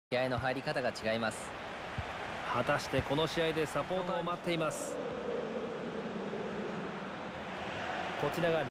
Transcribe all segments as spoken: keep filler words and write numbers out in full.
試合の入り方が違います。 果たしてこの試合でサポーターを待っています。こちらが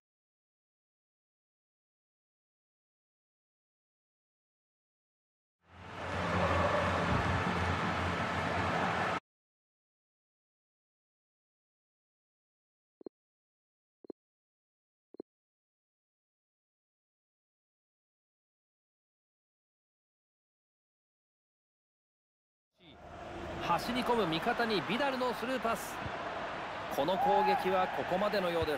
走り込む味方にビダルのスルーパス。この攻撃はここまでのようです。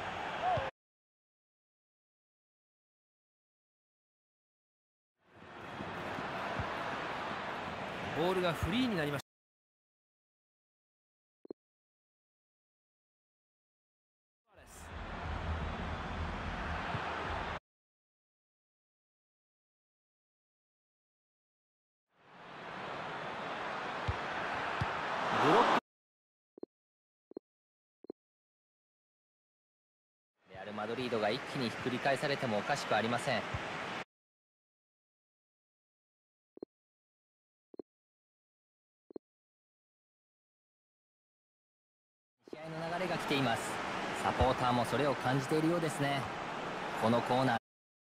ボールがフリーになりました。ブロック。 レアル・マドリードが一気にひっくり返されてもおかしくありません。試合の流れが来ています。サポーターもそれを感じているようですね。このコーナー、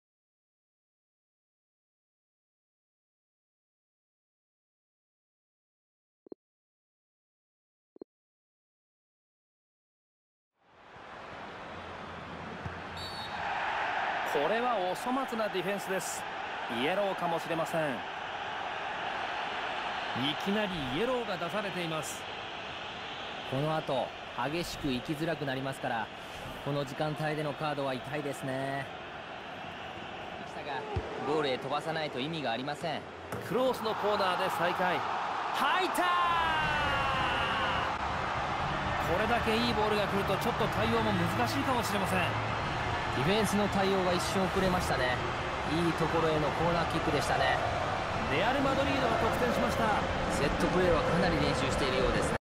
これはお粗末なディフェンスです。イエローかもしれません。いきなりイエローが出されています。 この後激しく行きづらくなりますから、この時間帯でのカードは痛いですね。でしたがゴールへ飛ばさないと意味がありません。 クロスのコーナーで再開。入った。これだけいいボールが来るとちょっと対応も難しいかもしれません。 ディフェンスの対応が一瞬遅れましたね。いいところへのコーナーキックでしたね。 レアル・マドリードが得点しました。 セットプレーはかなり練習しているようですね。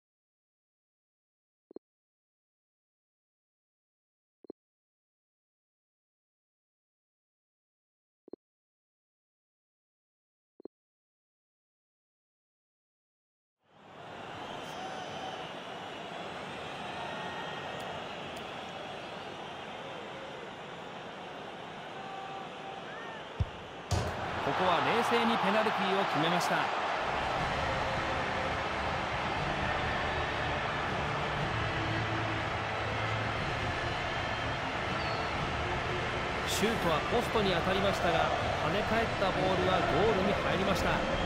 ここは冷静にペナルティーを決めました。シュートはポストに当たりましたが、跳ね返ったボールはゴールに入りました。